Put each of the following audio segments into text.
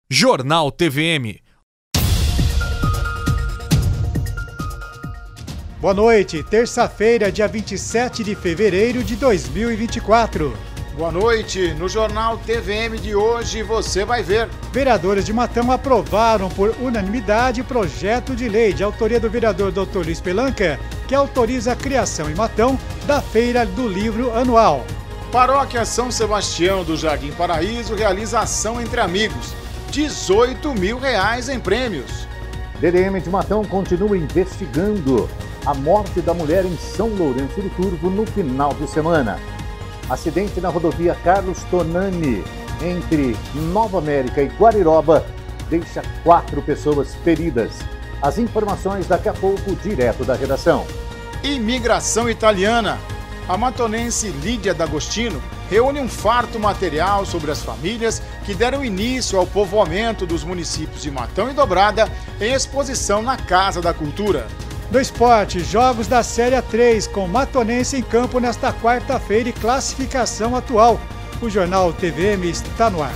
Jornal TVM. Boa noite, terça-feira, dia 27 de fevereiro de 2024. Boa noite, no Jornal TVM de hoje você vai ver. Vereadores de Matão aprovaram por unanimidade projeto de lei de autoria do vereador Dr. Luiz Pelanca, que autoriza a criação em Matão da Feira do Livro Anual. Paróquia São Sebastião do Jardim Paraíso realiza ação entre amigos. R$18 mil em prêmios. DDM de Matão continua investigando a morte da mulher em São Lourenço do Turvo no final de semana. Acidente na rodovia Carlos Tonani, entre Nova América e Guariroba, deixa 4 pessoas feridas. As informações daqui a pouco, direto da redação. Imigração italiana. A matonense Lídia D'Agostino reúne um farto material sobre as famílias que deram início ao povoamento dos municípios de Matão e Dobrada em exposição na Casa da Cultura. Do esporte, jogos da Série A3 com Matonense em campo nesta quarta-feira e classificação atual. O Jornal TVM está no ar.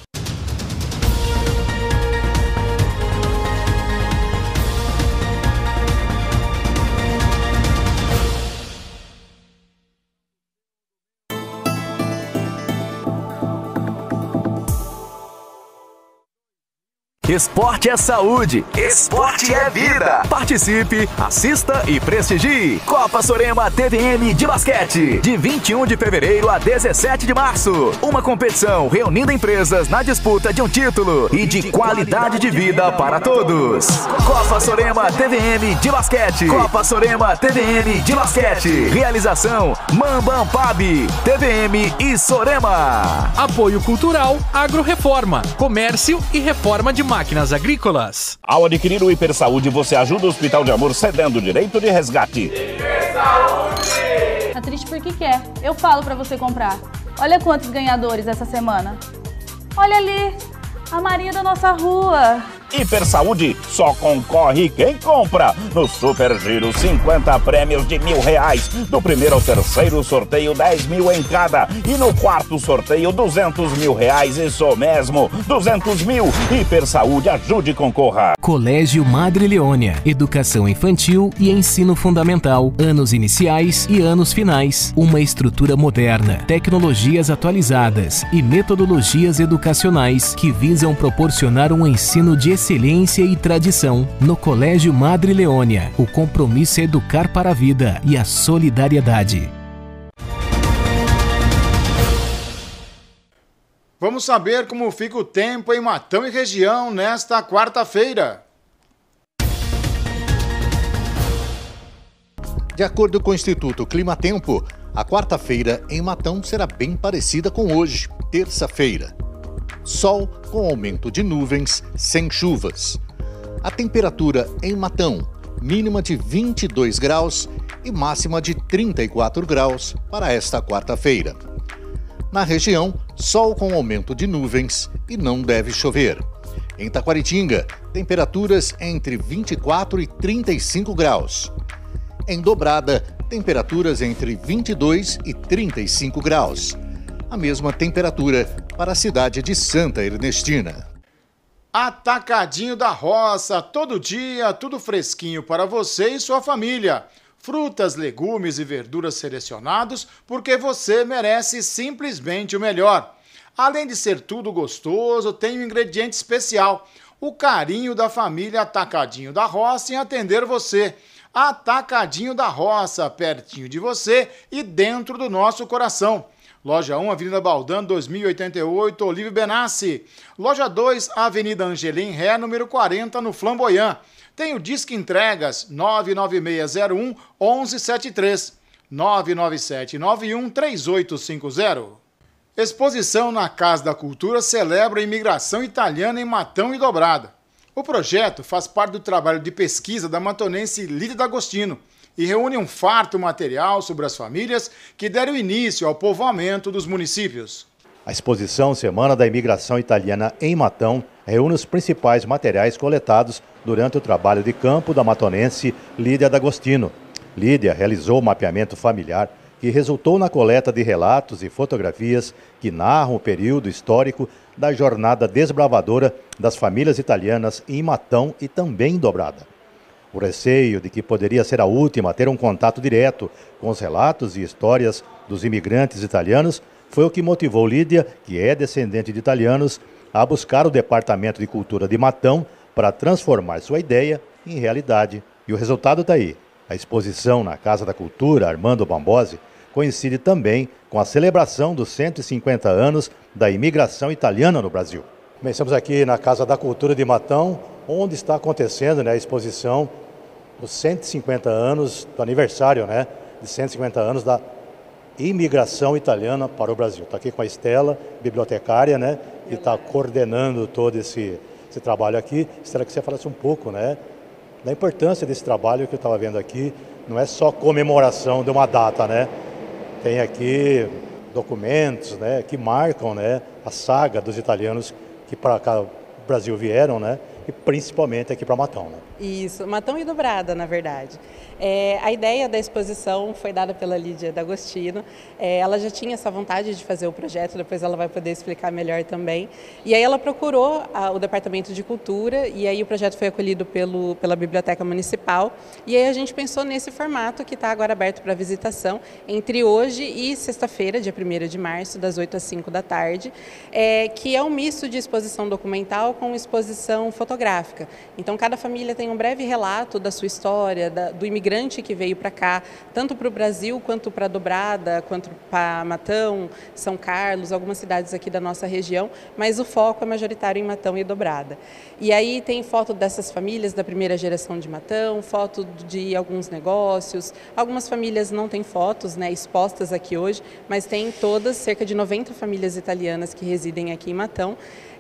Esporte é saúde, esporte é vida. Participe, assista e prestigie. Copa Sorema TVM de basquete, de 21 de fevereiro a 17 de março. Uma competição reunindo empresas na disputa de um título e de qualidade de vida para todos. Copa Sorema TVM de basquete. Copa Sorema TVM de basquete. Realização Mamba Ampab, TVM e Sorema. Apoio Cultural, Agroreforma, Comércio e Reforma de Máquinas Agrícolas. Ao adquirir o Hipersaúde, você ajuda o Hospital de Amor cedendo o direito de resgate. Hipersaúde! Tá triste porque quer. Eu falo pra você comprar. Olha quantos ganhadores essa semana. Olha ali, a Maria da nossa rua. Hipersaúde só concorre quem compra. No Super Giro, 50 prêmios de R$1.000. Do primeiro ao terceiro sorteio, 10 mil em cada. E no quarto sorteio, 200 mil reais. Isso mesmo, 200 mil. Hipersaúde, ajude e concorra. Colégio Madre Leônia. Educação infantil e ensino fundamental. Anos iniciais e anos finais. Uma estrutura moderna, tecnologias atualizadas e metodologias educacionais que visam proporcionar um ensino de excelência e tradição. No Colégio Madre Leônia, o compromisso é educar para a vida e a solidariedade. Vamos saber como fica o tempo em Matão e região nesta quarta-feira. De acordo com o Instituto Climatempo, a quarta-feira em Matão será bem parecida com hoje, terça-feira. Sol com aumento de nuvens, sem chuvas. A temperatura em Matão, mínima de 22 graus e máxima de 34 graus para esta quarta-feira. Na região, sol com aumento de nuvens e não deve chover. Em Taquaritinga, temperaturas entre 24 e 35 graus. Em Dobrada, temperaturas entre 22 e 35 graus. A mesma temperatura para a cidade de Santa Ernestina. Atacadinho da Roça, todo dia, tudo fresquinho para você e sua família. Frutas, legumes e verduras selecionados porque você merece simplesmente o melhor. Além de ser tudo gostoso, tem um ingrediente especial: o carinho da família Atacadinho da Roça em atender você. Atacadinho da Roça, pertinho de você e dentro do nosso coração. Loja 1, Avenida Baldan, 2088, Olívio Benassi. Loja 2, Avenida Angelim Ré, número 40, no Flamboyant. Tem o Disque Entregas 99601-1173, 99791-3850. Exposição na Casa da Cultura celebra a imigração italiana em Matão e Dobrada. O projeto faz parte do trabalho de pesquisa da matonense Lídia D'Agostino e reúne um farto material sobre as famílias que deram início ao povoamento dos municípios. A exposição Semana da Imigração Italiana em Matão reúne os principais materiais coletados durante o trabalho de campo da matonense Lídia D'Agostino. Lídia realizou o mapeamento familiar que resultou na coleta de relatos e fotografias que narram o período histórico da jornada desbravadora das famílias italianas em Matão e também em Dobrada. O receio de que poderia ser a última a ter um contato direto com os relatos e histórias dos imigrantes italianos foi o que motivou Lídia, que é descendente de italianos, a buscar o Departamento de Cultura de Matão para transformar sua ideia em realidade. E o resultado está aí. A exposição na Casa da Cultura Armando Bambosi coincide também com a celebração dos 150 anos da imigração italiana no Brasil. Bem, estamos aqui na Casa da Cultura de Matão, onde está acontecendo, a exposição dos 150 anos, do aniversário de 150 anos da imigração italiana para o Brasil. Está aqui com a Estela, bibliotecária, que está coordenando todo esse trabalho aqui. Estela, que você falasse um pouco da importância desse trabalho que eu estava vendo aqui. Não é só comemoração de uma data, Tem aqui documentos que marcam a saga dos italianos que para cá o Brasil vieram, e principalmente aqui para Matão. Isso, Matão e Dobrada, na verdade. A ideia da exposição foi dada pela Lídia D'Agostino. Ela já tinha essa vontade de fazer o projeto, depois ela vai poder explicar melhor também. E aí ela procurou o Departamento de Cultura, e aí o projeto foi acolhido pela Biblioteca Municipal. E aí a gente pensou nesse formato que está agora aberto para visitação, entre hoje e sexta-feira, dia 1º de março, das 8 às 5 da tarde, que é um misto de exposição documental com exposição fotográfica. Então, cada família tem um breve relato da sua história, do imigrante que veio para cá, tanto para o Brasil, quanto para Dobrada, quanto para Matão, São Carlos, algumas cidades aqui da nossa região, mas o foco é majoritário em Matão e Dobrada. E aí tem foto dessas famílias da primeira geração de Matão, foto de alguns negócios, algumas famílias não têm fotos expostas aqui hoje, mas tem todas, cerca de 90 famílias italianas que residem aqui em Matão,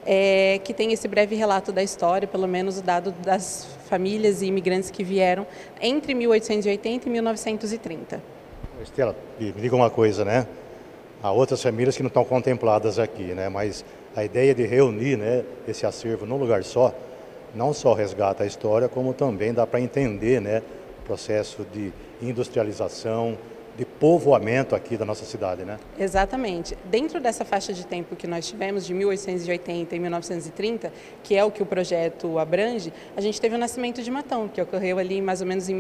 que tem esse breve relato da história, pelo menos o dado das famílias e imigrantes que vieram entre 1880 e 1930. Estela, me diga uma coisa, há outras famílias que não estão contempladas aqui, mas a ideia de reunir esse acervo num lugar só, não só resgata a história, como também dá para entender o processo de industrialização, de povoamento aqui da nossa cidade, Exatamente. Dentro dessa faixa de tempo que nós tivemos, de 1880 e 1930, que é o que o projeto abrange, a gente teve o nascimento de Matão, que ocorreu ali mais ou menos em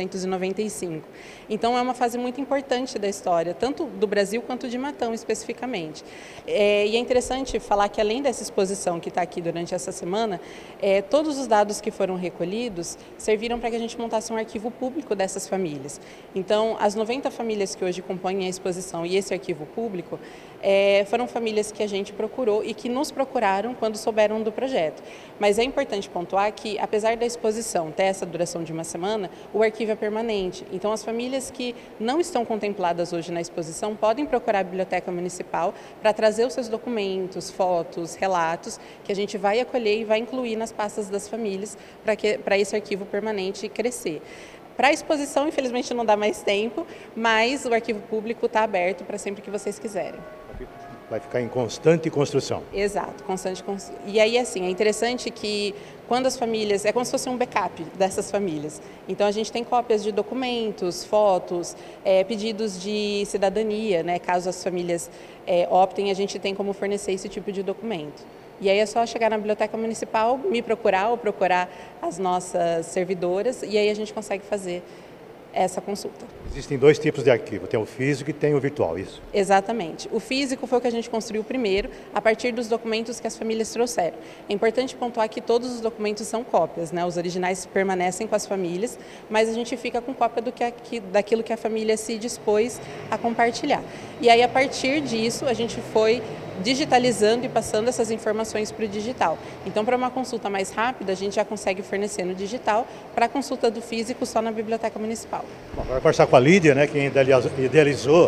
1895. Então é uma fase muito importante da história, tanto do Brasil quanto de Matão especificamente. E é interessante falar que além dessa exposição que está aqui durante essa semana, todos os dados que foram recolhidos serviram para que a gente montasse um arquivo público dessas famílias. Então, as 90 famílias que hoje compõem a exposição e esse arquivo público foram famílias que a gente procurou e que nos procuraram quando souberam do projeto. Mas é importante pontuar que, apesar da exposição ter essa duração de uma semana, o arquivo é permanente. Então, as famílias que não estão contempladas hoje na exposição podem procurar a Biblioteca Municipal para trazer os seus documentos, fotos, relatos, que a gente vai acolher e vai incluir nas pastas das famílias para esse arquivo permanente crescer. Para a exposição, infelizmente, não dá mais tempo, mas o arquivo público está aberto para sempre que vocês quiserem. Vai ficar em constante construção. Exato, constante construção. E aí, assim, é interessante que quando as famílias... É como se fosse um backup dessas famílias. Então, a gente tem cópias de documentos, fotos, pedidos de cidadania, caso as famílias optem, a gente tem como fornecer esse tipo de documento. E aí é só chegar na Biblioteca Municipal, me procurar ou procurar as nossas servidoras e aí a gente consegue fazer essa consulta. Existem dois tipos de arquivo, tem o físico e tem o virtual, isso? Exatamente. O físico foi o que a gente construiu primeiro, a partir dos documentos que as famílias trouxeram. É importante pontuar que todos os documentos são cópias, os originais permanecem com as famílias, mas a gente fica com cópia daquilo que a família se dispôs a compartilhar. E aí, a partir disso, a gente foi digitalizando e passando essas informações para o digital. Então, para uma consulta mais rápida, a gente já consegue fornecer no digital, para a consulta do físico só na Biblioteca Municipal. Bom, agora conversar com a Lídia, que idealizou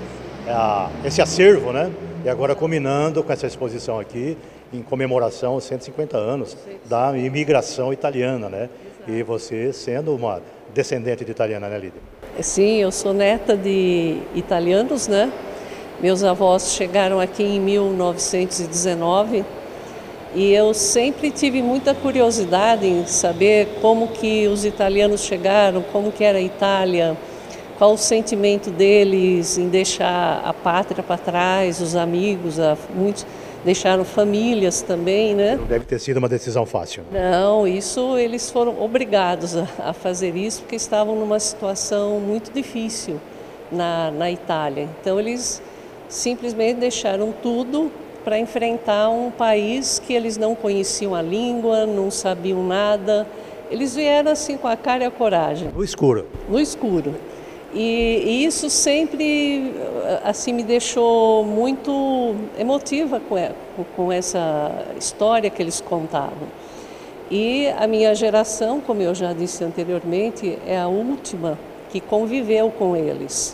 esse acervo, e agora combinando com essa exposição aqui, em comemoração aos 150 anos da imigração italiana, E você sendo uma descendente de italiana, Lídia? Sim, eu sou neta de italianos, Meus avós chegaram aqui em 1919 e eu sempre tive muita curiosidade em saber como que os italianos chegaram, como que era a Itália, qual o sentimento deles em deixar a pátria para trás, os amigos, muitos deixaram famílias também, né? Não deve ter sido uma decisão fácil. Não, isso eles foram obrigados a fazer isso porque estavam numa situação muito difícil na Itália. Então eles simplesmente deixaram tudo para enfrentar um país que eles não conheciam a língua, não sabiam nada. Eles vieram assim com a cara e a coragem. No escuro. No escuro. E isso sempre assim me deixou muito emotiva com essa história que eles contavam. E a minha geração, como eu já disse anteriormente, é a última que conviveu com eles.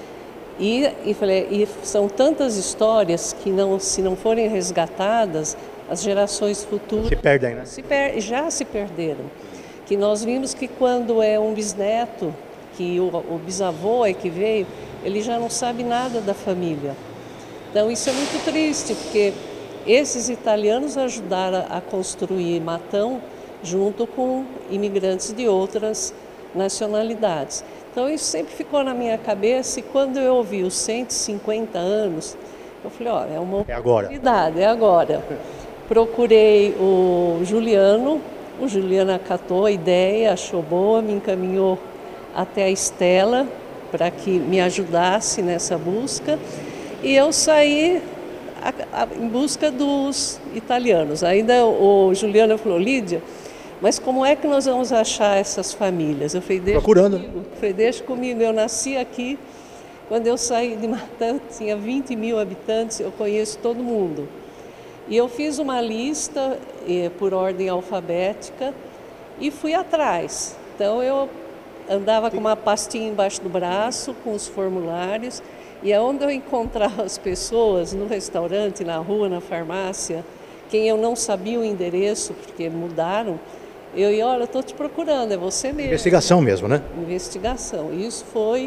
E são tantas histórias que se não forem resgatadas, as gerações futuras se perdem, né? Já se perderam. Que nós vimos que quando é um bisneto, que o bisavô é que veio, ele já não sabe nada da família. Então isso é muito triste, porque esses italianos ajudaram a construir Matão junto com imigrantes de outras nacionalidades. Então isso sempre ficou na minha cabeça e quando eu ouvi os 150 anos, eu falei, ó, é uma oportunidade, é agora. Procurei o Juliano acatou a ideia, achou boa, me encaminhou até a Estela para que me ajudasse nessa busca e eu saí em busca dos italianos. Ainda o Juliano falou, Lídia, mas como é que nós vamos achar essas famílias? Eu falei, deixa comigo, eu nasci aqui, quando eu saí de Matão, tinha 20 mil habitantes, eu conheço todo mundo. E eu fiz uma lista por ordem alfabética e fui atrás. Então eu andava com uma pastinha embaixo do braço, com os formulários, e aonde eu encontrava as pessoas, no restaurante, na rua, na farmácia, quem eu não sabia o endereço, porque mudaram, eu ia, olha, eu estou te procurando, é você mesmo. Investigação mesmo, né? Investigação. Isso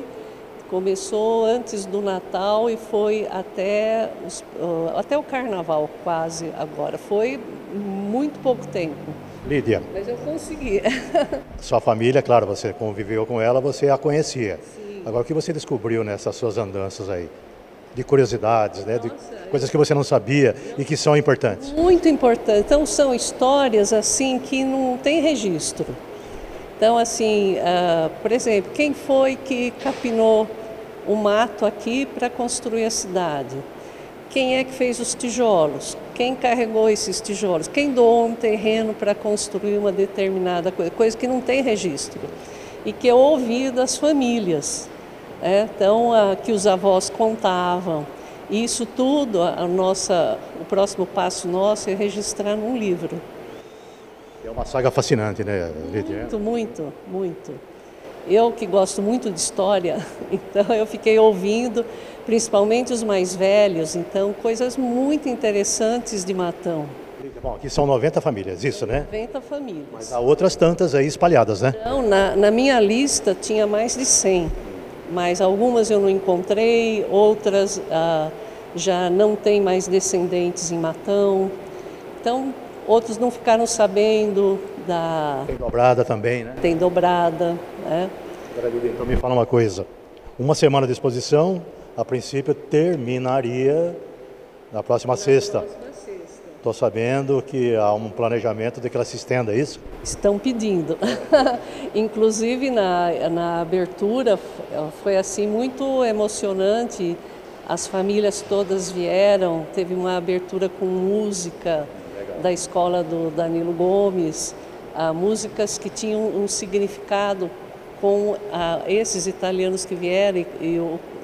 começou antes do Natal e foi até o Carnaval, quase agora. Foi muito pouco tempo. Lídia. Mas eu consegui. Sua família, claro, você conviveu com ela, você a conhecia. Sim. Agora, o que você descobriu nessas suas andanças aí? De curiosidades, né? De coisas que você não sabia e que são importantes. Muito importante. Então, são histórias assim que não tem registro. Então, assim, por exemplo, quem foi que capinou o mato aqui para construir a cidade? Quem é que fez os tijolos? Quem carregou esses tijolos? Quem doou um terreno para construir uma determinada coisa que não tem registro e que eu ouvi das famílias, né? Então, que os avós contavam. E isso tudo, o próximo passo nosso é registrar num livro. É uma saga fascinante, né, Lídia? Muito, muito, muito. Eu que gosto muito de história, então eu fiquei ouvindo, principalmente os mais velhos, então coisas muito interessantes de Matão. Bom, aqui são 90 famílias, isso, né? 90 famílias. Mas há outras tantas aí espalhadas, né? Não, na minha lista tinha mais de 100, mas algumas eu não encontrei, outras já não tem mais descendentes em Matão. Então, outros não ficaram sabendo da... Tem dobrada também, né? Tem dobrada, né? Então me fala uma coisa, uma semana de exposição, a princípio terminaria na próxima sexta. Estou sabendo que há um planejamento de que ela se estenda, é isso? Estão pedindo. Inclusive na abertura foi assim muito emocionante, as famílias todas vieram, teve uma abertura com música da escola do Danilo Gomes, músicas que tinham um significado com esses italianos que vieram e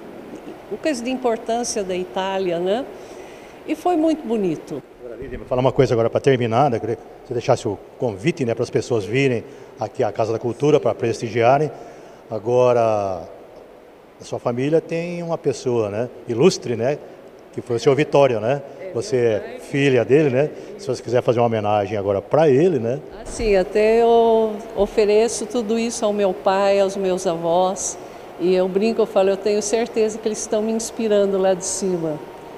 o coisa de importância da Itália, né? E foi muito bonito. Vou falar uma coisa agora para terminar, né? Eu queria que você deixasse o convite, né, para as pessoas virem aqui à Casa da Cultura para prestigiarem. Agora, a sua família tem uma pessoa, né, ilustre, né, que foi o seu Vitório, né? Você é filha dele, né? Se você quiser fazer uma homenagem agora para ele, né? Sim, até eu ofereço tudo isso ao meu pai, aos meus avós. E eu brinco, eu falo, eu tenho certeza que eles estão me inspirando lá de cima.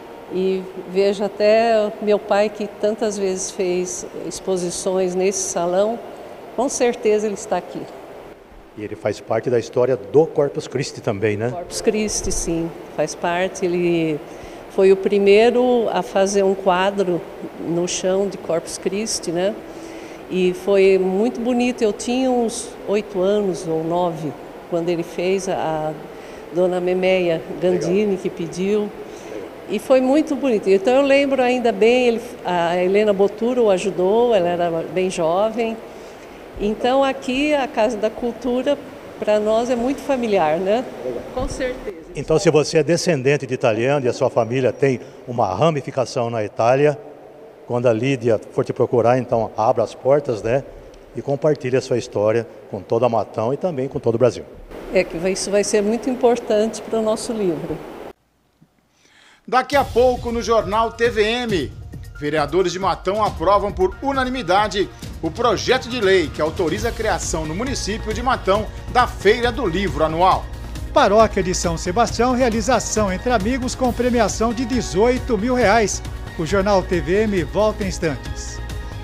E vejo até meu pai, que tantas vezes fez exposições nesse salão, com certeza ele está aqui. E ele faz parte da história do Corpus Christi também, né? Corpus Christi, sim, faz parte. Ele foi o primeiro a fazer um quadro no chão de Corpus Christi, né? E foi muito bonito. Eu tinha uns 8 anos ou 9 quando ele fez, a dona Memeia Gandini que pediu. E foi muito bonito. Então eu lembro ainda bem, a Helena Boturo o ajudou, ela era bem jovem. Então aqui a Casa da Cultura para nós é muito familiar, né? Com certeza. Então se você é descendente de italiano e a sua família tem uma ramificação na Itália, quando a Lídia for te procurar, então abra as portas, né? E compartilhe a sua história com toda a Matão e também com todo o Brasil. É que isso vai ser muito importante para o nosso livro. Daqui a pouco no Jornal TVM, vereadores de Matão aprovam por unanimidade o projeto de lei que autoriza a criação no município de Matão da Feira do Livro Anual. Paróquia de São Sebastião realiza ação entre amigos com premiação de R$18 mil. O Jornal TVM volta em instantes.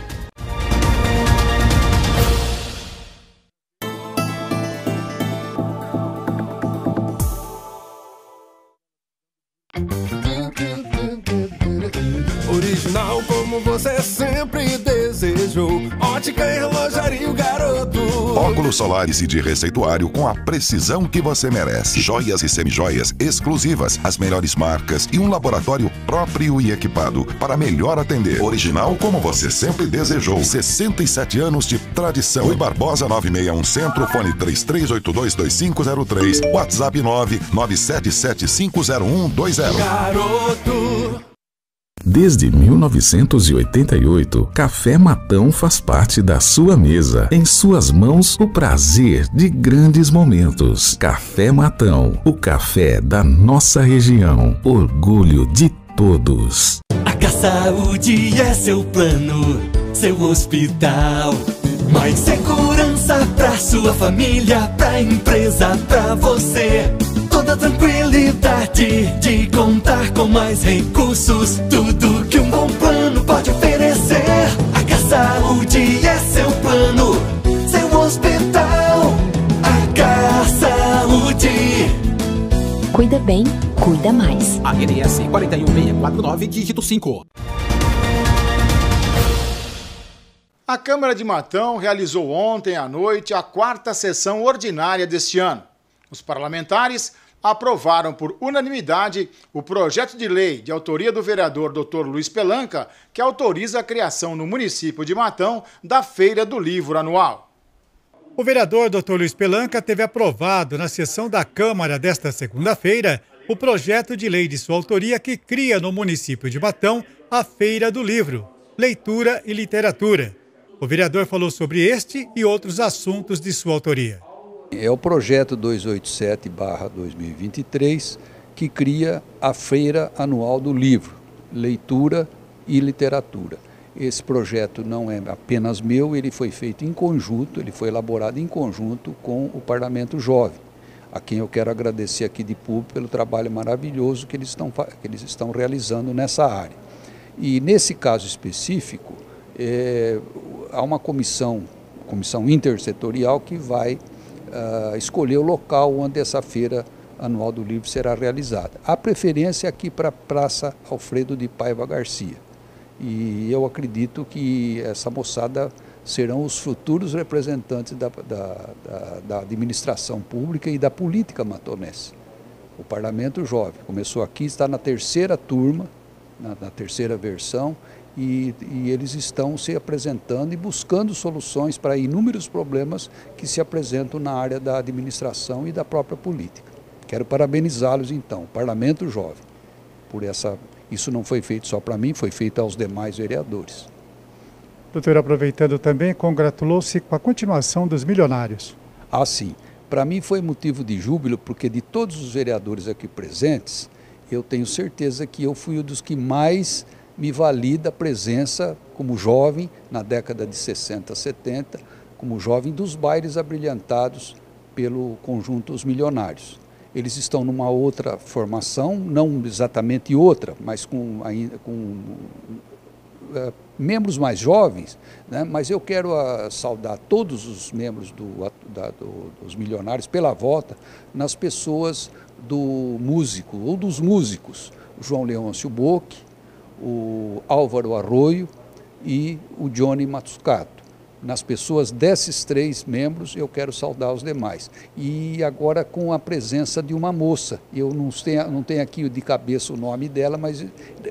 Original como você sempre desejou. Ótica e relojaria, o garoto. Óculos solares e de receituário com a precisão que você merece. Joias e semijoias exclusivas, as melhores marcas e um laboratório próprio e equipado para melhor atender. Original como você sempre desejou. 67 anos de tradição. Rui Barbosa 961 Centro, fone 33822503, WhatsApp 997750120. Garoto. Desde 1988, Café Matão faz parte da sua mesa. Em suas mãos, o prazer de grandes momentos. Café Matão, o café da nossa região. Orgulho de todos. A saúde é seu plano, seu hospital. Mais segurança pra sua família, pra empresa, pra você. Toda tranquilidade de contar com mais recursos. Tudo que um bom plano pode oferecer. A Saúde é seu plano, seu hospital. A Saúde. Cuida bem, cuida mais. ANS 41649, dígito 5. A Câmara de Matão realizou ontem à noite a 4ª sessão ordinária deste ano. Os parlamentares aprovaram por unanimidade o projeto de lei de autoria do vereador Dr. Luiz Pelanca, que autoriza a criação no município de Matão da Feira do Livro Anual. O vereador Dr. Luiz Pelanca teve aprovado na sessão da Câmara desta segunda-feira o projeto de lei de sua autoria que cria no município de Matão a Feira do Livro, Leitura e Literatura. O vereador falou sobre este e outros assuntos de sua autoria. É o projeto 287/2023 que cria a Feira Anual do Livro, Leitura e Literatura. Esse projeto não é apenas meu, ele foi feito em conjunto, ele foi elaborado em conjunto com o Parlamento Jovem, a quem eu quero agradecer aqui de público pelo trabalho maravilhoso que eles estão realizando nessa área. E nesse caso específico, há uma comissão intersetorial que vai escolher o local onde essa Feira Anual do Livro será realizada. A preferência é aqui para a Praça Alfredo de Paiva Garcia. E eu acredito que essa moçada serão os futuros representantes da administração pública e da política matonense. O Parlamento Jovem começou aqui, está na 3ª turma, na 3ª versão, e eles estão se apresentando e buscando soluções para inúmeros problemas que se apresentam na área da administração e da própria política. Quero parabenizá-los então, o Parlamento Jovem, por essa. Isso não foi feito só para mim, foi feito aos demais vereadores. Doutor, aproveitando também, congratulou-se com a continuação dos milionários. Ah, sim. Para mim foi motivo de júbilo, porque de todos os vereadores aqui presentes, eu tenho certeza que eu fui um dos que mais me valida a presença como jovem, na década de 60, 70, como jovem dos bailes abrilhantados pelo conjunto Os Milionários. Eles estão numa outra formação, não exatamente outra, mas com membros mais jovens, né? Mas eu quero saudar todos os membros dos milionários pela volta nas pessoas do músico ou dos músicos, o João Leôncio Bocchi, o Álvaro Arroio e o Johnny Matsukato. Nas pessoas desses 3 membros, eu quero saudar os demais. E agora com a presença de uma moça. Eu não tenho aqui de cabeça o nome dela, mas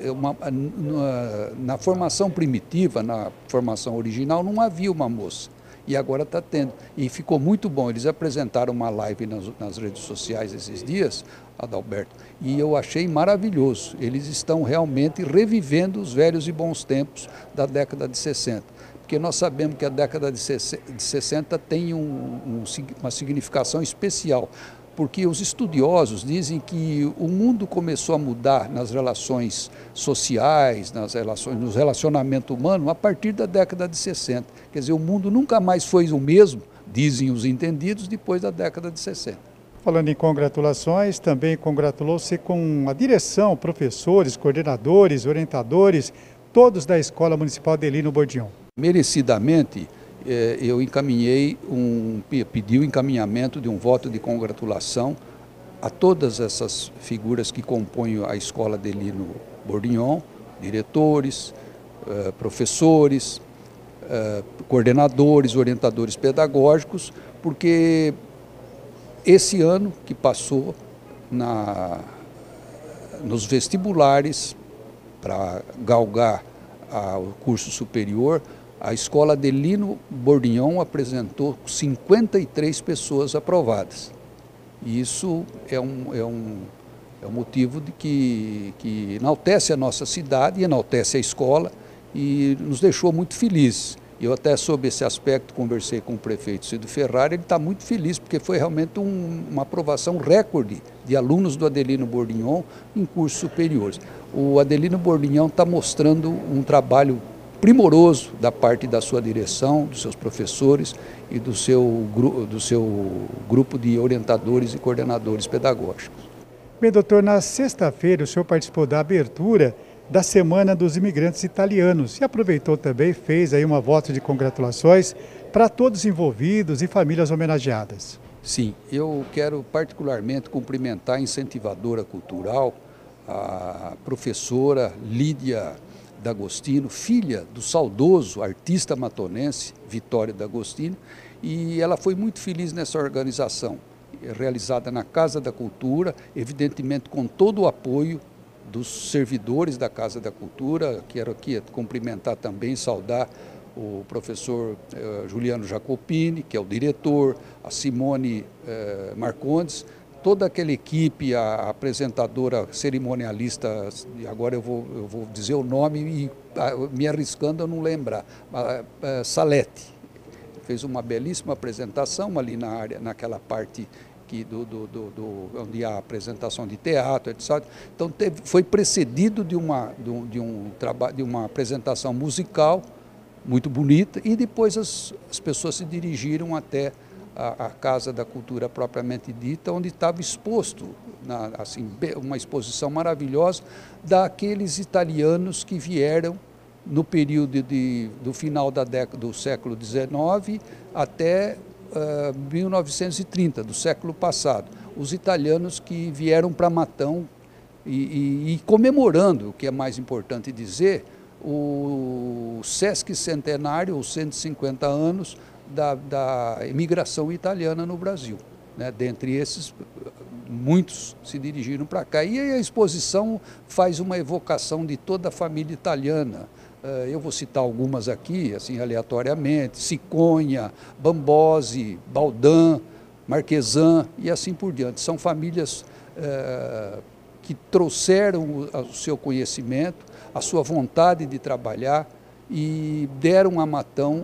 na formação primitiva, na formação original, não havia uma moça. E agora está tendo. E ficou muito bom. Eles apresentaram uma live nas redes sociais esses dias, Adalberto, e eu achei maravilhoso. Eles estão realmente revivendo os velhos e bons tempos da década de 60. Porque nós sabemos que a década de 60 tem uma significação especial, porque os estudiosos dizem que o mundo começou a mudar nas relações sociais, no relacionamento humano, a partir da década de 60. Quer dizer, o mundo nunca mais foi o mesmo, dizem os entendidos, depois da década de 60. Falando em congratulações, também congratulou-se com a direção, professores, coordenadores, orientadores, todos da Escola Municipal Adelino Bordignon. Merecidamente, eu pedi o encaminhamento de um voto de congratulação a todas essas figuras que compõem a Escola Adelino Bordignon, diretores, professores, coordenadores, orientadores pedagógicos, porque esse ano que passou nos vestibulares para galgar o curso superior, a Escola Adelino Bordignon apresentou 53 pessoas aprovadas. E isso é um motivo que enaltece a nossa cidade, enaltece a escola e nos deixou muito felizes. Eu até sob esse aspecto conversei com o prefeito Cido Ferrari, ele está muito feliz porque foi realmente uma aprovação recorde de alunos do Adelino Bordignon em cursos superiores. O Adelino Bordignon está mostrando um trabalho primoroso da parte da sua direção, dos seus professores e do seu grupo de orientadores e coordenadores pedagógicos. Bem, doutor, na sexta-feira o senhor participou da abertura da Semana dos Imigrantes Italianos e aproveitou também, fez aí uma voto de congratulações para todos envolvidos e famílias homenageadas. Sim, eu quero particularmente cumprimentar a incentivadora cultural, a professora Lídia D'Agostino, filha do saudoso artista matonense Vitório D'Agostino, e ela foi muito feliz nessa organização, realizada na Casa da Cultura, evidentemente com todo o apoio dos servidores da Casa da Cultura. Quero aqui cumprimentar também, saudar o professor Juliano Jacopini, que é o diretor, a Simone Marcondes, toda aquela equipe, a apresentadora cerimonialista, agora eu vou dizer o nome e me arriscando a não lembrar, Salete, fez uma belíssima apresentação ali na área, naquela parte onde há apresentação de teatro, etc. Então foi precedido de uma apresentação musical muito bonita e depois as pessoas se dirigiram até a Casa da Cultura propriamente dita, onde estava exposto, uma exposição maravilhosa daqueles italianos que vieram no período do final do século XIX até 1930, do século passado. Os italianos que vieram para Matão e comemorando, o que é mais importante dizer, o Sesc Centenário, os 150 anos da imigração italiana no Brasil, né? Dentre esses, muitos se dirigiram para cá. E a exposição faz uma evocação de toda a família italiana. Eu vou citar algumas aqui, assim, aleatoriamente: Ciconha, Bambosi, Baldan, Marquesan e assim por diante. São famílias que trouxeram o seu conhecimento, a sua vontade de trabalhar e deram a Matão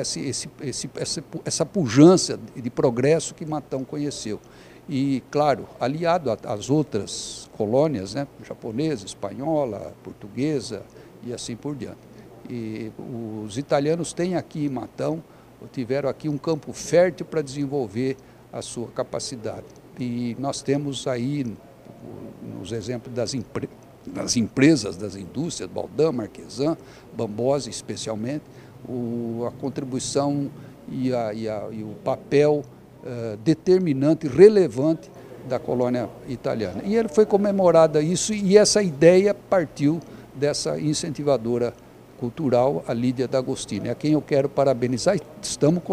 essa pujança de progresso que Matão conheceu. E, claro, aliado às outras colônias, né, japonesa, espanhola, portuguesa e assim por diante. E os italianos têm aqui em Matão, tiveram aqui um campo fértil para desenvolver a sua capacidade. E nós temos aí, nos exemplos nas empresas, das indústrias, Baldan, Marquesan, Bambosa especialmente, a contribuição e o papel determinante, relevante da colônia italiana. E ele foi comemorada isso, e essa ideia partiu dessa incentivadora cultural, a Lídia D'Agostini, a quem eu quero parabenizar. Estamos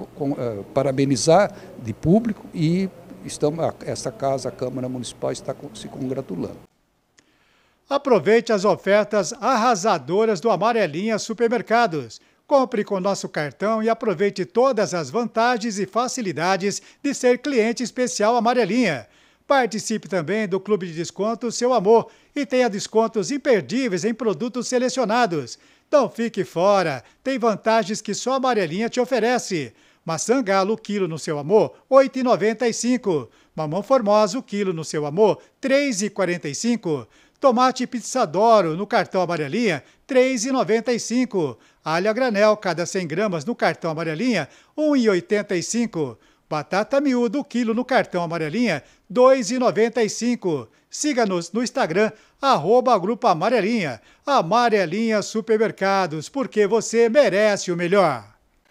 parabenizar de público e esta casa, a Câmara Municipal, está se congratulando. Aproveite as ofertas arrasadoras do Amarelinha Supermercados. Compre com nosso cartão e aproveite todas as vantagens e facilidades de ser cliente especial Amarelinha. Participe também do Clube de Descontos Seu Amor e tenha descontos imperdíveis em produtos selecionados. Não fique fora, tem vantagens que só a Amarelinha te oferece. Maçã galo, quilo no Seu Amor, R$ 8,95. Mamão formosa, o quilo no Seu Amor, R$ 3,45. Tomate Pizzadoro no cartão Amarelinha, R$ 3,95. Alho a granel, cada 100 gramas no cartão Amarelinha, R$ 1,85. Batata miúda, o quilo no cartão Amarelinha, R$ 2,95. Siga-nos no Instagram, @Grupo Amarelinha. Amarelinha Supermercados, porque você merece o melhor.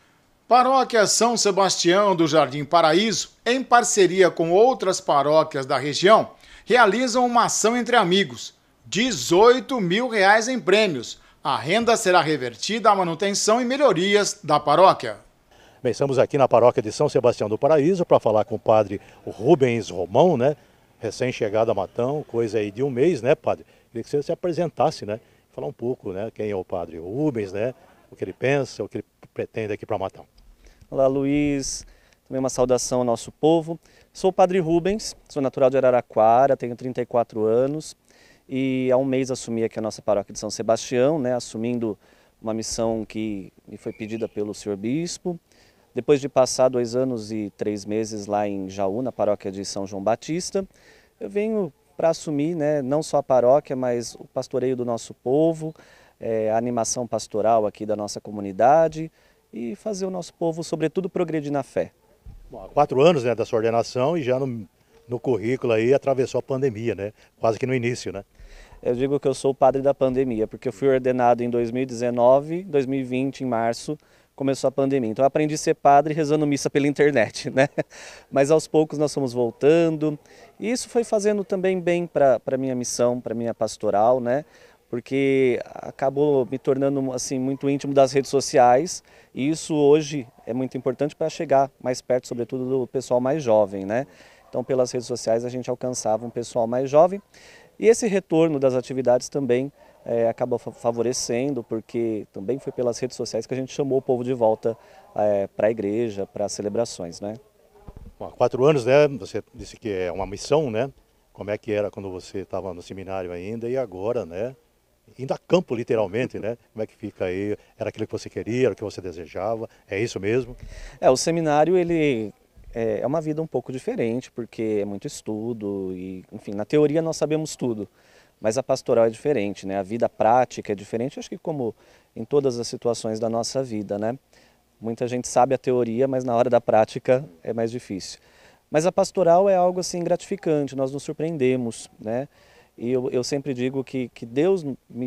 Paróquia São Sebastião do Jardim Paraíso, em parceria com outras paróquias da região, realizam uma ação entre amigos. R$ 18 mil em prêmios. A renda será revertida à manutenção e melhorias da paróquia. Bem, estamos aqui na paróquia de São Sebastião do Paraíso para falar com o padre Rubens Romão, né? Recém-chegado a Matão, coisa aí de um mês, né, padre? Queria que você se apresentasse, né? Falar um pouco, né? Quem é o padre Rubens, né? O que ele pensa, o que ele pretende aqui para Matão. Olá, Luiz. Também uma saudação ao nosso povo. Sou o padre Rubens, sou natural de Araraquara, tenho 34 anos e há um mês assumi aqui a nossa paróquia de São Sebastião, né? Assumindo uma missão que me foi pedida pelo senhor bispo. Depois de passar 2 anos e 3 meses lá em Jaú, na paróquia de São João Batista, eu venho para assumir, né, não só a paróquia, mas o pastoreio do nosso povo, a animação pastoral aqui da nossa comunidade e fazer o nosso povo, sobretudo, progredir na fé. Bom, há 4 anos, né, da sua ordenação e já no currículo aí atravessou a pandemia, né? Quase que no início, né? Eu digo que eu sou o padre da pandemia, porque eu fui ordenado em 2019, 2020, em março, começou a pandemia. Então eu aprendi a ser padre rezando missa pela internet, né? Mas aos poucos nós fomos voltando. E isso foi fazendo também bem para a minha missão, para a minha pastoral, né? Porque acabou me tornando assim muito íntimo das redes sociais. E isso hoje é muito importante para chegar mais perto, sobretudo do pessoal mais jovem, né? Então pelas redes sociais a gente alcançava um pessoal mais jovem. E esse retorno das atividades também acabou favorecendo, porque também foi pelas redes sociais que a gente chamou o povo de volta para a igreja, para as celebrações, né? Bom, há 4 anos, né? Você disse que é uma missão, né? Como é que era quando você estava no seminário ainda e agora, né? Indo a campo, literalmente, né? Como é que fica aí? Era aquilo que você queria, era o que você desejava? É isso mesmo? O seminário, ele é uma vida um pouco diferente, porque é muito estudo e, enfim, na teoria nós sabemos tudo. Mas a pastoral é diferente, né? A vida prática é diferente, acho que como em todas as situações da nossa vida, né? Muita gente sabe a teoria, mas na hora da prática é mais difícil. Mas a pastoral é algo assim gratificante, nós nos surpreendemos, né? E eu sempre digo que Deus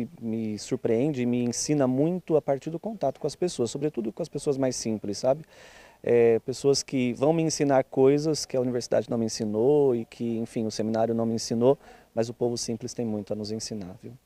me surpreende e me ensina muito a partir do contato com as pessoas, sobretudo com as pessoas mais simples, sabe? Pessoas que vão me ensinar coisas que a universidade não me ensinou e que, enfim, o seminário não me ensinou, mas o povo simples tem muito a nos ensinar, viu?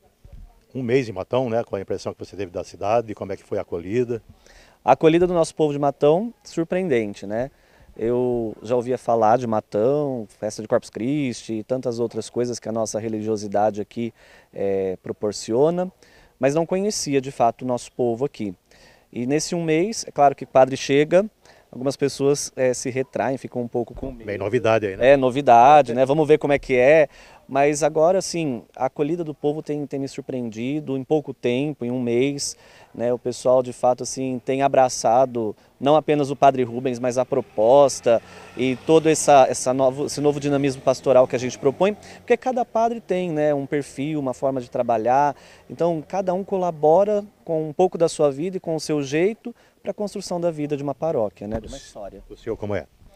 Um mês em Matão, né? Qual a impressão que você teve da cidade, como é que foi a acolhida? A acolhida do nosso povo de Matão, surpreendente, né? Eu já ouvia falar de Matão, festa de Corpus Christi e tantas outras coisas que a nossa religiosidade aqui proporciona, mas não conhecia de fato o nosso povo aqui. E nesse um mês, é claro que o padre chega, algumas pessoas se retraem, ficam um pouco com medo. Bem novidade aí, né? Novidade, né? Vamos ver como é que é. Mas agora, assim, a acolhida do povo tem me surpreendido em pouco tempo, em um mês, né? O pessoal, de fato, assim, tem abraçado não apenas o padre Rubens, mas a proposta e todo esse novo dinamismo pastoral que a gente propõe, porque cada padre tem, né, um perfil, uma forma de trabalhar. Então, cada um colabora com um pouco da sua vida e com o seu jeito para a construção da vida de uma paróquia, né? De uma história. O senhor como é?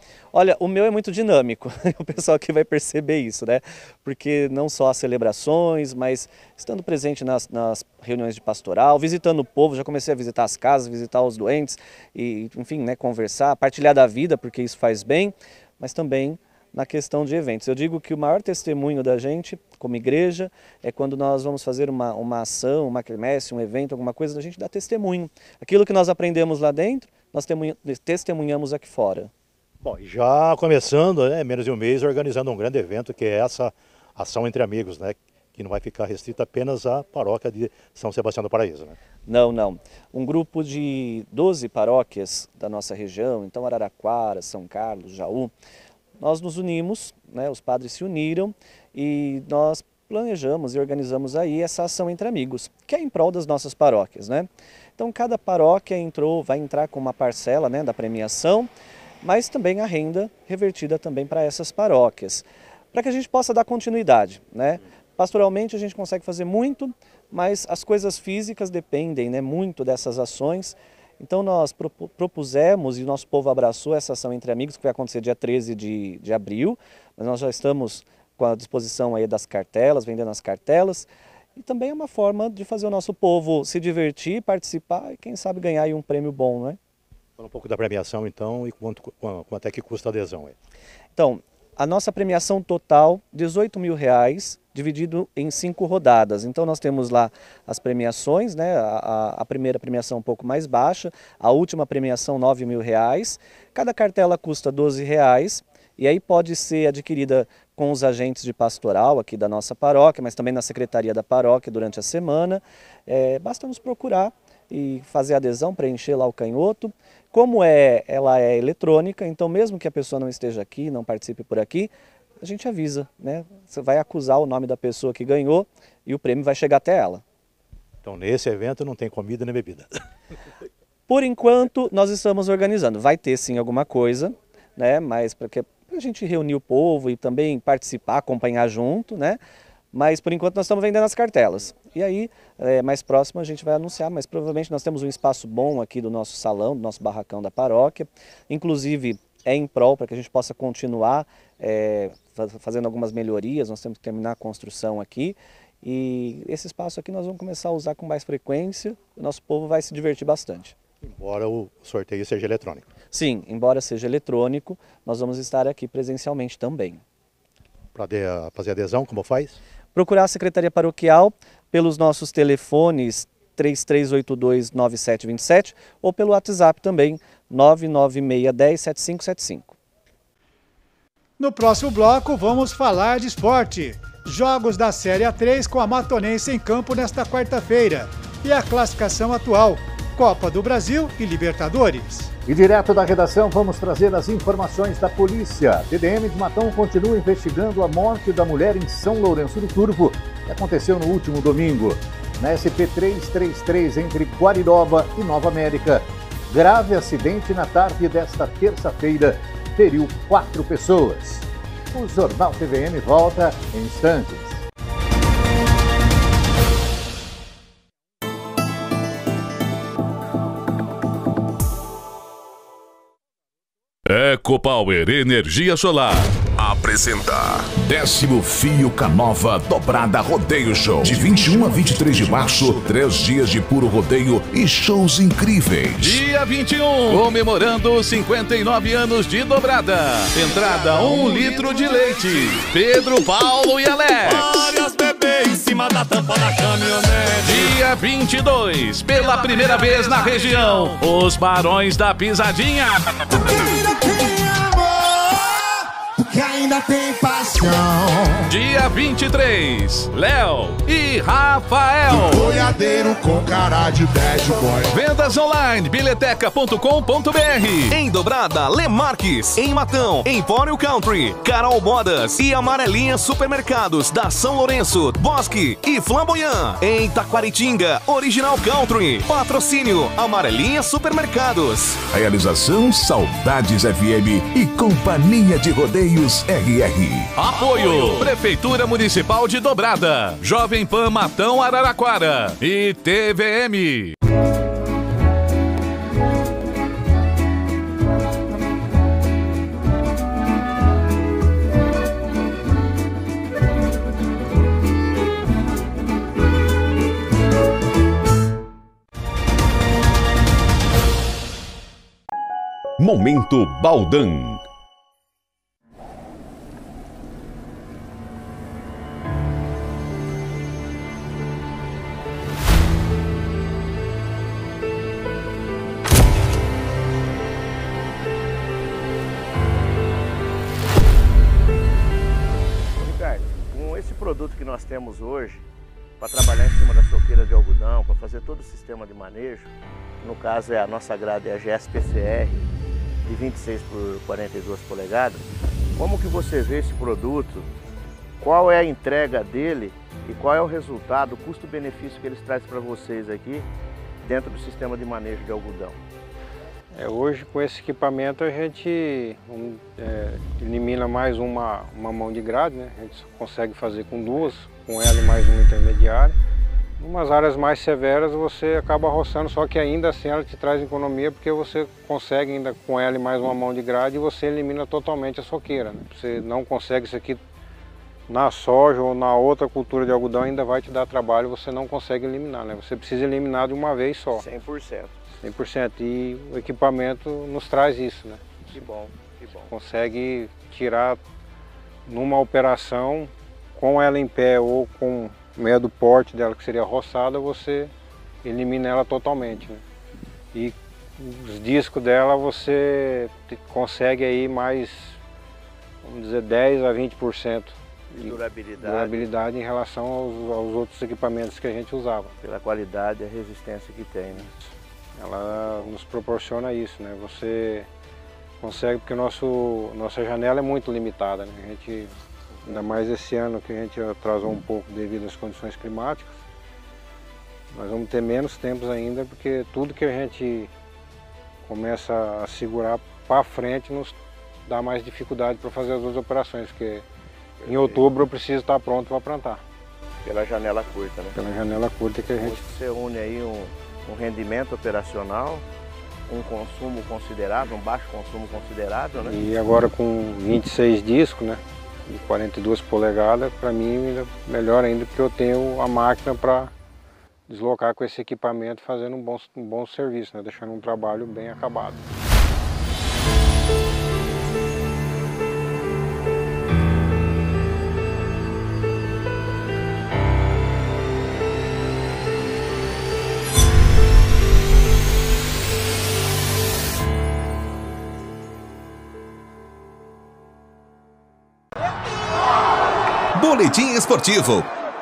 Olha, o meu é muito dinâmico, o pessoal aqui vai perceber isso, né? Porque não só as celebrações, mas estando presente nas reuniões de pastoral, visitando o povo, já comecei a visitar as casas, visitar os doentes, e enfim, né, conversar, partilhar da vida, porque isso faz bem, mas também na questão de eventos. Eu digo que o maior testemunho da gente, como igreja, é quando nós vamos fazer uma ação, uma quermesse, um evento, alguma coisa, a gente dá testemunho. Aquilo que nós aprendemos lá dentro, nós testemunhamos aqui fora. Bom, e já começando, né, menos de um mês, organizando um grande evento, que é essa ação entre amigos, né, que não vai ficar restrita apenas à paróquia de São Sebastião do Paraíso, né? Não, não. Um grupo de 12 paróquias da nossa região, então Araraquara, São Carlos, Jaú, nós nos unimos, né, os padres se uniram e nós planejamos e organizamos aí essa ação entre amigos, que é em prol das nossas paróquias, né? Então cada paróquia vai entrar com uma parcela, né, da premiação, mas também a renda revertida também para essas paróquias, para que a gente possa dar continuidade, né? Pastoralmente a gente consegue fazer muito, mas as coisas físicas dependem, né, muito dessas ações. Então nós propusemos e o nosso povo abraçou essa ação entre amigos, que vai acontecer dia 13 de abril, mas nós já estamos com a disposição aí das cartelas, vendendo as cartelas, e também é uma forma de fazer o nosso povo se divertir, participar e quem sabe ganhar aí um prêmio bom, né? Fala um pouco da premiação então e quanto é que custa a adesão aí. Então, a nossa premiação total, R$18 mil, dividido em 5 rodadas. Então nós temos lá as premiações, né? A primeira premiação um pouco mais baixa, a última premiação R$9 mil. Cada cartela custa R$12 e aí pode ser adquirida com os agentes de pastoral aqui da nossa paróquia, mas também na secretaria da paróquia durante a semana. Basta nos procurar e fazer a adesão, preencher lá o canhoto. Como ela é eletrônica, então mesmo que a pessoa não esteja aqui, não participe por aqui, a gente avisa, né? Você vai acusar o nome da pessoa que ganhou e o prêmio vai chegar até ela. Então nesse evento não tem comida nem bebida? Por enquanto nós estamos organizando, vai ter sim alguma coisa, né? Mas para a gente reunir o povo e também participar, acompanhar junto, né? Mas por enquanto nós estamos vendendo as cartelas. E aí, mais próximo a gente vai anunciar, mas provavelmente nós temos um espaço bom aqui do nosso salão, do nosso barracão da paróquia. Inclusive é em prol para que a gente possa continuar fazendo algumas melhorias, nós temos que terminar a construção aqui. E esse espaço aqui nós vamos começar a usar com mais frequência, o nosso povo vai se divertir bastante. Embora o sorteio seja eletrônico. Sim, embora seja eletrônico, nós vamos estar aqui presencialmente também. Para fazer adesão, como faz? Procurar a Secretaria Paroquial pelos nossos telefones 3382-9727 ou pelo WhatsApp também 996107575. No próximo bloco vamos falar de esporte. Jogos da Série A3 com a Matonense em campo nesta quarta-feira. E a classificação atual, Copa do Brasil e Libertadores. E direto da redação vamos trazer as informações da polícia. TDM de Matão continua investigando a morte da mulher em São Lourenço do Turvo, que aconteceu no último domingo. Na SP-333 entre Guariroba e Nova América. Grave acidente na tarde desta terça-feira, feriu 4 pessoas. O Jornal TVM volta em instantes. EcoPower Energia Solar apresentar 10º Fio Canova Dobrada Rodeio Show. De 21 a 23 de março, 3 dias de puro rodeio e shows incríveis. Dia 21, comemorando 59 anos de dobrada. Entrada 1 litro de leite. Pedro, Paulo e Alex. Várias bebês em cima da tampa da caminhonete. Dia 22, pela primeira vez na região, os Barões da Pisadinha. Que ainda tem paixão. Dia 23, Léo e Rafael. Boiadeiro com cara de bad boy. Vendas online, bileteca.com.br. Em Dobrada, Lemarques. Em Matão, Empório Country, Carol Modas e Amarelinha Supermercados da São Lourenço, Bosque e Flamboyant. Em Taquaritinga, Original Country. Patrocínio, Amarelinha Supermercados. Realização Saudades FM e Companhia de Rodeios RR. Apoio Prefeitura Municipal de Dobrada, Jovem Pan Matão Araraquara e TVM. Momento Baldan. Ricardo, com esse produto que nós temos hoje, para trabalhar em cima da soqueira de algodão, para fazer todo o sistema de manejo, no caso a nossa grade é a GS-PCR de 26 por 42 polegadas, como que você vê esse produto, qual é a entrega dele e qual é o resultado, o custo-benefício que eles trazem para vocês aqui dentro do sistema de manejo de algodão? Hoje com esse equipamento a gente elimina mais uma mão de grade, né? A gente consegue fazer com duas, com ela e mais uma intermediária. Em umas áreas mais severas você acaba roçando, só que ainda assim ela te traz economia porque você consegue ainda com ela e mais uma mão de grade e você elimina totalmente a soqueira, né? Você não consegue isso aqui na soja ou na outra cultura de algodão, ainda vai te dar trabalho, você não consegue eliminar, né? Você precisa eliminar de uma vez só. 100%. 100%. E o equipamento nos traz isso, né? Que bom, que bom. Consegue tirar numa operação com ela em pé ou com meio do porte dela, que seria roçada, você elimina ela totalmente, né? E os discos dela você consegue aí mais, vamos dizer, 10 a 20% de durabilidade em relação aos outros equipamentos que a gente usava. Pela qualidade e a resistência que tem, né? Ela nos proporciona isso, né? Você consegue, porque nossa janela é muito limitada, né? A gente, ainda mais esse ano que a gente atrasou um pouco devido às condições climáticas, nós vamos ter menos tempos ainda, porque tudo que a gente começa a segurar para frente nos dá mais dificuldade para fazer as duas operações, porque em outubro eu preciso estar pronto para plantar. Pela janela curta, né? Pela janela curta que a gente... Você une aí um rendimento operacional, um consumo considerável, um baixo consumo considerável, né? E agora com 26 discos, né? De 42 polegadas, para mim ainda melhor ainda, porque eu tenho a máquina para deslocar com esse equipamento, fazendo um bom serviço, né? Deixando um trabalho bem acabado. Boletim Esportivo.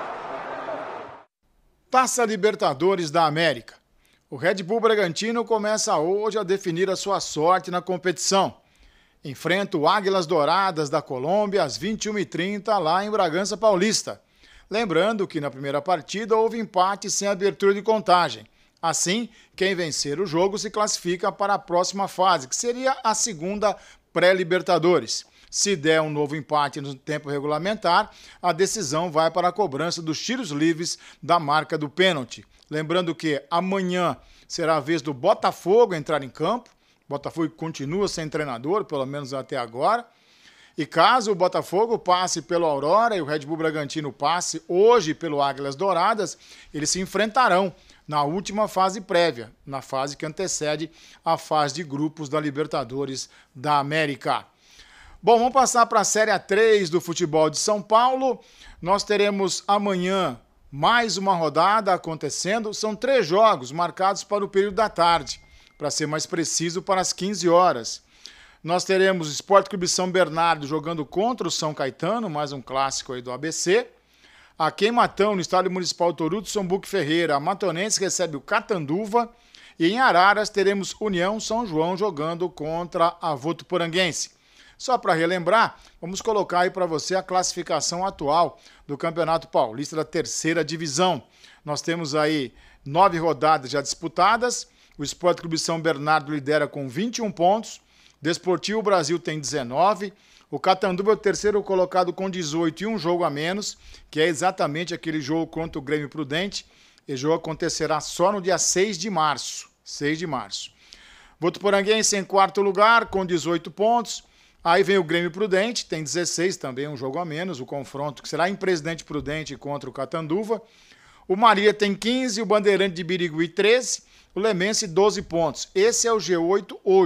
Taça Libertadores da América. O Red Bull Bragantino começa hoje a definir a sua sorte na competição. Enfrenta o Águilas Douradas da Colômbia às 21h30 lá em Bragança Paulista. Lembrando que na primeira partida houve empate sem abertura de contagem. Assim, quem vencer o jogo se classifica para a próxima fase, que seria a segunda pré-Libertadores. Se der um novo empate no tempo regulamentar, a decisão vai para a cobrança dos tiros livres da marca do pênalti. Lembrando que amanhã será a vez do Botafogo entrar em campo. O Botafogo continua sem treinador, pelo menos até agora. E caso o Botafogo passe pelo Aurora e o Red Bull Bragantino passe hoje pelo Águilas Douradas, eles se enfrentarão na última fase prévia, na fase que antecede a fase de grupos da Libertadores da América. Bom, vamos passar para a Série A3 do futebol de São Paulo. Nós teremos amanhã mais uma rodada acontecendo. São 3 jogos marcados para o período da tarde, para ser mais preciso, para as 15 horas. Nós teremos o Sport Clube São Bernardo jogando contra o São Caetano, mais um clássico aí do ABC. Aqui em Matão, no Estádio Municipal Toruto, São Buque Ferreira, a Matonense recebe o Catanduva. E em Araras teremos União São João jogando contra a Votuporanguense. Só para relembrar, vamos colocar aí para você a classificação atual do Campeonato Paulista da 3ª Divisão. Nós temos aí 9 rodadas já disputadas. O Sport Clube São Bernardo lidera com 21 pontos. Desportivo Brasil tem 19. O Catanduva é o 3º colocado com 18 e um jogo a menos, que é exatamente aquele jogo contra o Grêmio Prudente. Esse jogo acontecerá só no dia 6 de março. 6 de março. Votuporanguense em 4º lugar com 18 pontos. Aí vem o Grêmio Prudente, tem 16, também um jogo a menos, o confronto que será em Presidente Prudente contra o Catanduva. O Maria tem 15, o Bandeirante de Birigui 13, o Lemense 12 pontos. Esse é o G8 hoje.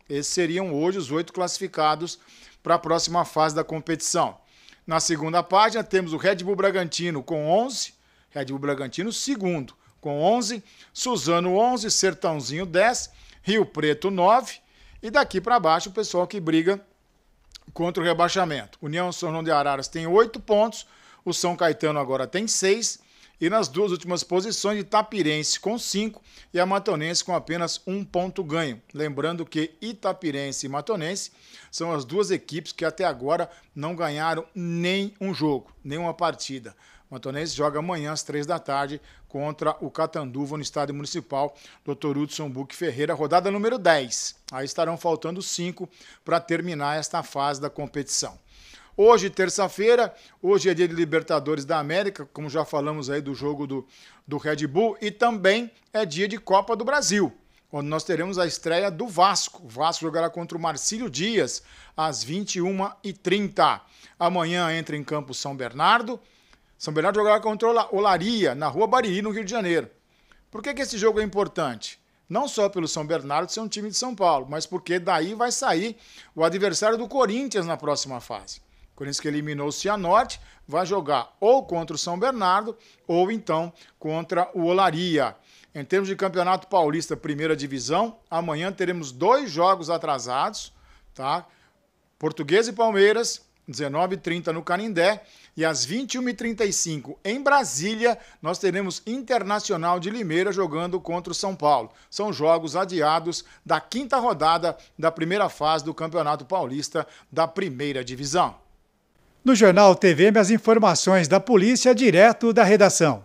Esses seriam hoje os 8 classificados para a próxima fase da competição. Na segunda página temos o Red Bull Bragantino com 11, Red Bull Bragantino segundo com 11, Suzano 11, Sertãozinho 10, Rio Preto 9 e daqui para baixo o pessoal que briga contra o rebaixamento. União São João de Araras tem 8 pontos, o São Caetano agora tem 6 e nas duas últimas posições Itapirense com 5 e a Matonense com apenas 1 ponto ganho. Lembrando que Itapirense e Matonense são as duas equipes que até agora não ganharam nem um jogo, nenhuma partida. Matonense joga amanhã às 3 da tarde contra o Catanduva no estádio municipal Dr. Hudson Buque Ferreira, rodada número 10. Aí estarão faltando 5 para terminar esta fase da competição. Hoje, terça-feira, hoje é dia de Libertadores da América, como já falamos aí do jogo do Red Bull, e também é dia de Copa do Brasil, onde nós teremos a estreia do Vasco. O Vasco jogará contra o Marcílio Dias às 21h30. Amanhã entra em campo São Bernardo. São Bernardo jogará contra o Olaria, na Rua Bariri, no Rio de Janeiro. Por que esse jogo é importante? Não só pelo São Bernardo ser um time de São Paulo, mas porque daí vai sair o adversário do Corinthians na próxima fase. O Corinthians que eliminou o Cianorte vai jogar ou contra o São Bernardo ou então contra o Olaria. Em termos de Campeonato Paulista, primeira divisão, amanhã teremos 2 jogos atrasados, tá? Portuguesa e Palmeiras, 19h30 no Canindé, e às 21h35 em Brasília, nós teremos Internacional de Limeira jogando contra o São Paulo. São jogos adiados da 5ª rodada da primeira fase do Campeonato Paulista da primeira divisão. No Jornal TVM, as informações da polícia direto da redação.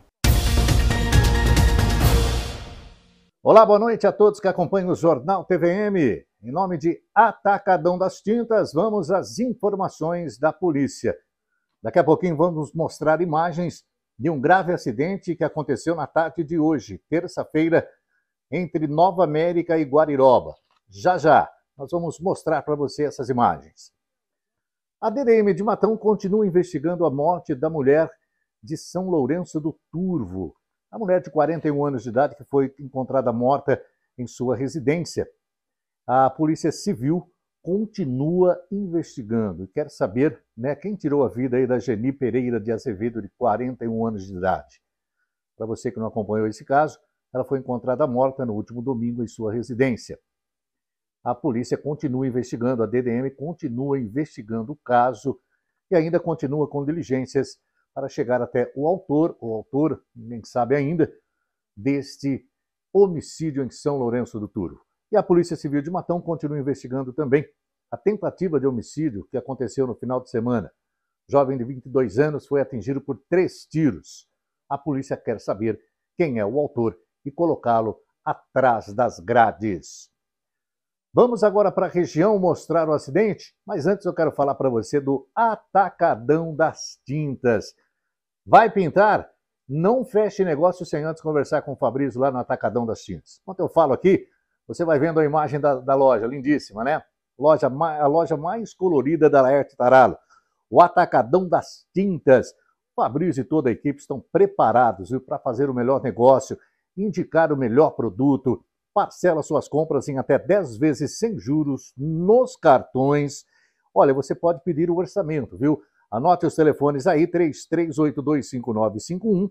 Olá, boa noite a todos que acompanham o Jornal TVM. Em nome de Atacadão das Tintas, vamos às informações da polícia. Daqui a pouquinho vamos mostrar imagens de um grave acidente que aconteceu na tarde de hoje, terça-feira, entre Nova América e Guariroba. Já, nós vamos mostrar para você essas imagens. A DDM de Matão continua investigando a morte da mulher de São Lourenço do Turvo. A mulher de 41 anos de idade que foi encontrada morta em sua residência. A Polícia Civil continua investigando e quer saber, quem tirou a vida aí da Geni Pereira de Azevedo, de 41 anos de idade. Para você que não acompanhou esse caso, ela foi encontrada morta no último domingo em sua residência. A polícia continua investigando, a DDM continua investigando o caso e ainda continua com diligências para chegar até o autor, nem sabe ainda, deste homicídio em São Lourenço do Turvo. E a Polícia Civil de Matão continua investigando também a tentativa de homicídio que aconteceu no final de semana. Jovem de 22 anos foi atingido por 3 tiros. A polícia quer saber quem é o autor e colocá-lo atrás das grades. Vamos agora para a região mostrar o acidente, mas antes eu quero falar para você do Atacadão das Tintas. Vai pintar? Não feche negócio sem antes conversar com o Fabrício lá no Atacadão das Tintas. Enquanto eu falo aqui, você vai vendo a imagem da loja, lindíssima, né? A loja mais colorida da Laerte Taralo. O Atacadão das Tintas. O Fabrício e toda a equipe estão preparados para fazer o melhor negócio, indicar o melhor produto. Parcela suas compras em até 10 vezes sem juros nos cartões. Olha, você pode pedir o orçamento, viu? Anote os telefones aí, 33825951,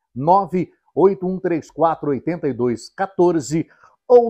981348214 ou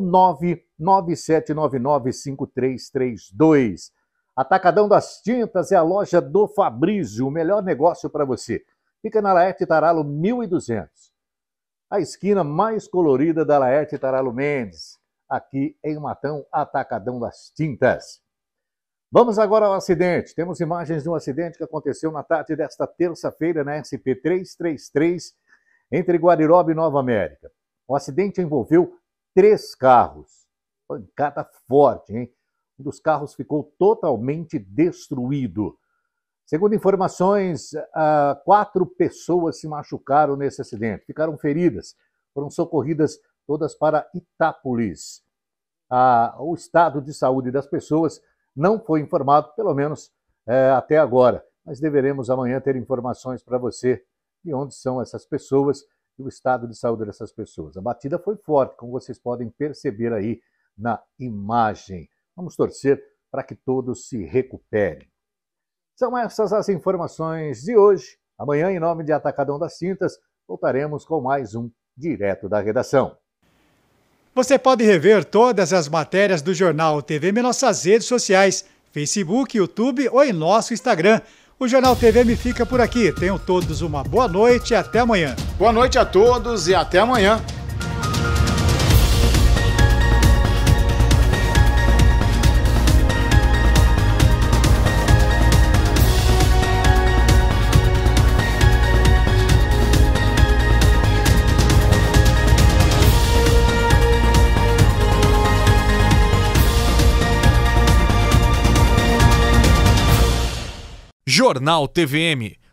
997995332. Atacadão das Tintas é a loja do Fabrício, o melhor negócio para você. Fica na Laerte Taralo 1200. A esquina mais colorida da Laerte Taralo Mendes, aqui em Matão, Atacadão das Tintas. Vamos agora ao acidente. Temos imagens de um acidente que aconteceu na tarde desta terça-feira na SP-333, entre Guariroba e Nova América. O acidente envolveu 3 carros. Pancada forte, hein? Um dos carros ficou totalmente destruído. Segundo informações, 4 pessoas se machucaram nesse acidente, ficaram feridas, foram socorridas todas para Itápolis. O estado de saúde das pessoas não foi informado, pelo menos até agora, mas deveremos amanhã ter informações para você de onde são essas pessoas e o estado de saúde dessas pessoas. A batida foi forte, como vocês podem perceber aí na imagem. Vamos torcer para que todos se recuperem. São essas as informações de hoje. Amanhã, em nome de Atacadão das Tintas, voltaremos com mais um Direto da Redação. Você pode rever todas as matérias do Jornal TVM em nossas redes sociais, Facebook, YouTube ou em nosso Instagram. O Jornal TVM fica por aqui. Tenham todos uma boa noite e até amanhã. Boa noite a todos e até amanhã. Jornal TVM,